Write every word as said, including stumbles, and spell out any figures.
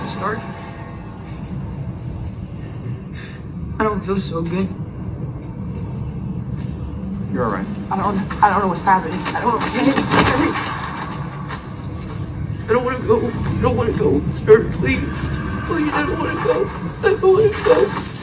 start? I don't feel so good. You're all right. I don't, I don't know what's happening. I don't know what's happening. I don't want to go. I don't want to go, sir. Please. Please, I don't want to go. I don't want to go.